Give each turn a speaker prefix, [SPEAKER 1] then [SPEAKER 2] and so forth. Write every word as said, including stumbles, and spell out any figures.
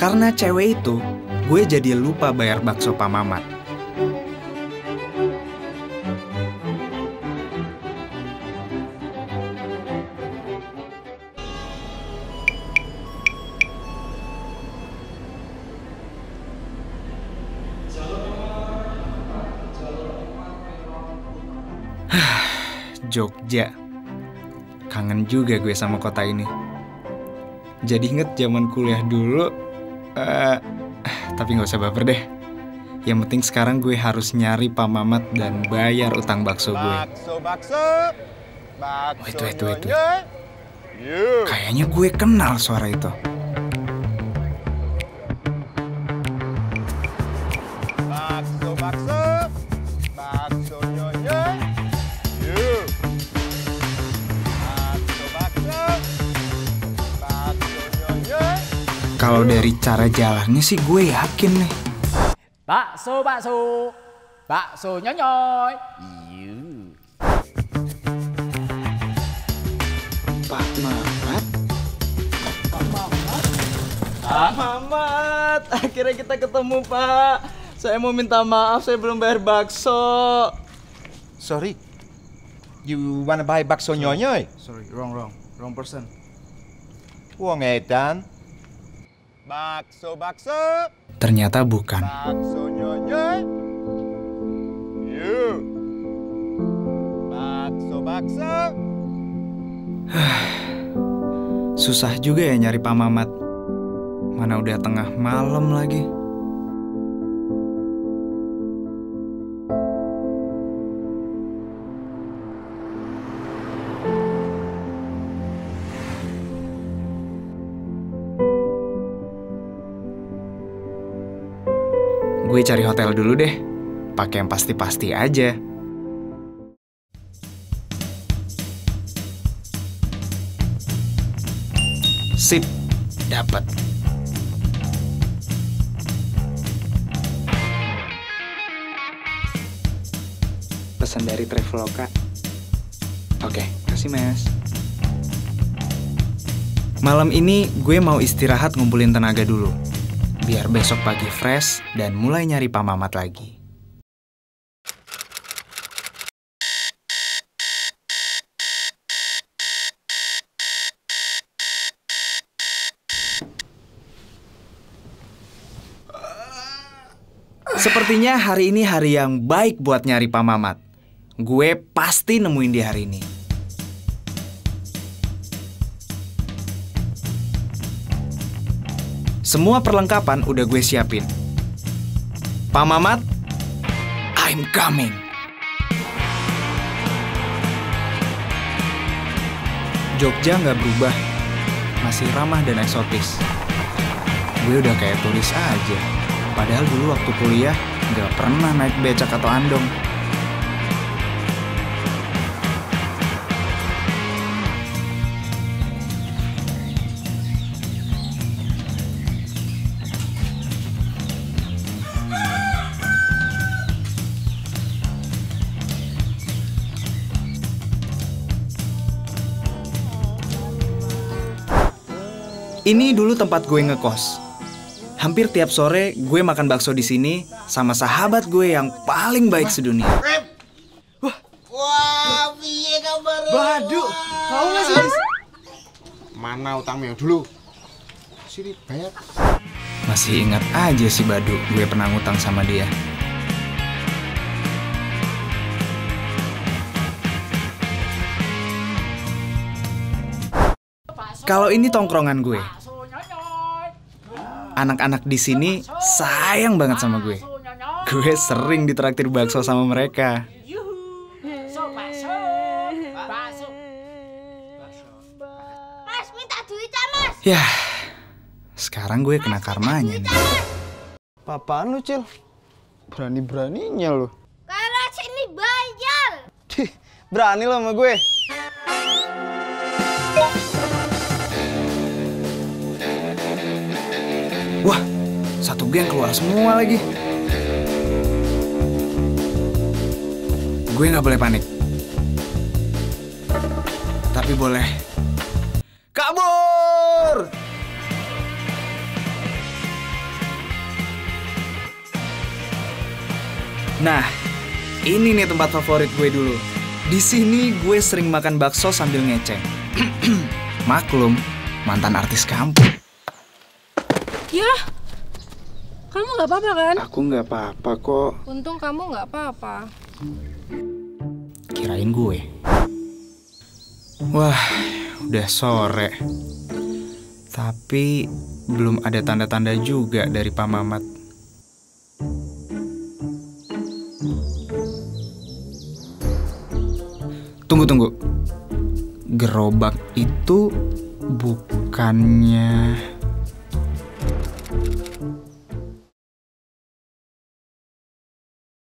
[SPEAKER 1] Karena cewek itu, gue jadi lupa bayar bakso Pak Mamat. Jogja. Kangen juga gue sama kota ini. Jadi inget zaman kuliah dulu, uh, tapi gak usah baper deh. Yang penting sekarang gue harus nyari Pak Mamat dan bayar utang bakso gue.
[SPEAKER 2] Bakso, bakso, bakso.
[SPEAKER 1] Wait, wait, wait, wait. Kayaknya gue kenal suara itu.
[SPEAKER 2] Bakso, bakso, bakso nyonya.
[SPEAKER 1] Kalau dari cara jalannya sih gue yakin nih.
[SPEAKER 3] Bakso, bakso, bakso nyonyoy. Iya.
[SPEAKER 1] Pak Mamat.
[SPEAKER 3] Pak Mamat.
[SPEAKER 4] Pak Mamat, akhirnya kita ketemu Pak. Saya mau minta maaf, saya belum bayar bakso.
[SPEAKER 2] Sorry, you wanna buy bakso nyonya?
[SPEAKER 4] Sorry, wrong, wrong, wrong person.
[SPEAKER 2] Wong edan. Bakso, bakso.
[SPEAKER 1] Ternyata bukan.
[SPEAKER 2] Bakso nyonya. You. Bakso, bakso.
[SPEAKER 1] Susah juga ya nyari Pak Mamat. Mana udah tengah malam lagi. Gue cari hotel dulu deh, pakai yang pasti-pasti aja. Sip, dapat. Pesan dari Traveloka. Oke, kasih Mas. Malam ini gue mau istirahat ngumpulin tenaga dulu. Biar besok pagi fresh dan mulai nyari Pak Mamat lagi. Sepertinya hari ini hari yang baik buat nyari Pak Mamat. Gue pasti nemuin dia hari ini. Semua perlengkapan udah gue siapin. Pak Mamat, I'm coming. Jogja nggak berubah, masih ramah dan eksotis. Gue udah kayak turis aja. Padahal dulu waktu kuliah nggak pernah naik becak atau andong. Ini dulu tempat gue ngekos. Hampir tiap sore gue makan bakso di sini sama sahabat gue yang paling baik sedunia.
[SPEAKER 4] Wah, wah, piye kabar? Badu, tahu nggak sih?
[SPEAKER 2] Mana utangnya dulu? Sini bayar.
[SPEAKER 1] Masih ingat aja si Badu, gue pernah ngutang sama dia. Kalau ini tongkrongan gue. Anak-anak di sini sayang banget sama gue. Gue sering ditraktir bakso sama mereka.
[SPEAKER 5] Mas, minta duitnya, Mas.
[SPEAKER 1] Yah, sekarang gue kena karmanya nih.
[SPEAKER 4] Apaan lu, Cil? Berani-beraninya lu.
[SPEAKER 5] Karena sini bayar.
[SPEAKER 4] Berani lo sama gue.
[SPEAKER 1] Wah, satu geng keluar semua lagi. Gue nggak boleh panik. Tapi boleh kabur. Nah, ini nih tempat favorit gue dulu. Di sini gue sering makan bakso sambil ngeceng. Maklum, mantan artis kampung.
[SPEAKER 6] Ya, kamu nggak apa-apa kan?
[SPEAKER 1] Aku nggak apa-apa kok.
[SPEAKER 6] Untung kamu nggak apa-apa.
[SPEAKER 1] Kirain gue. Wah, udah sore. Tapi belum ada tanda-tanda juga dari Pak Mamat. Tunggu, tunggu. Gerobak itu bukannya...